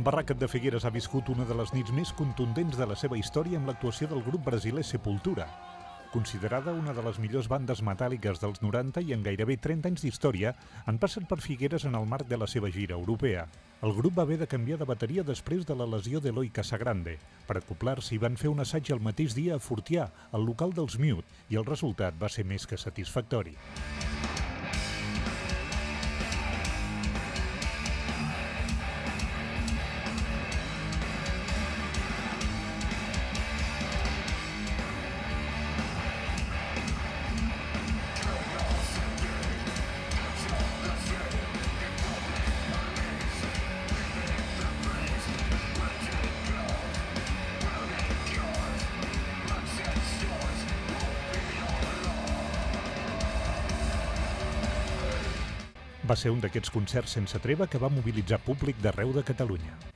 Barracat de Figueres ha viscut una de les nits més contundents de la seva història amb l'actuació del grup brasiler Sepultura. Considerada una de les millors bandes metàl·liques dels 90 i en gairebé 30 anys d'història, han passat per Figueres en el marc de la seva gira europea. El grup va haver de canviar de bateria després de la lesió d'Eloi Casagrande. Per acoplar-s'hi van fer un assaig el mateix dia a Fortià, al local dels Mute, i el resultat va ser més que satisfactori. Va ser un d'aquests concerts sense treva que va mobilitzar públic d'arreu de Catalunya.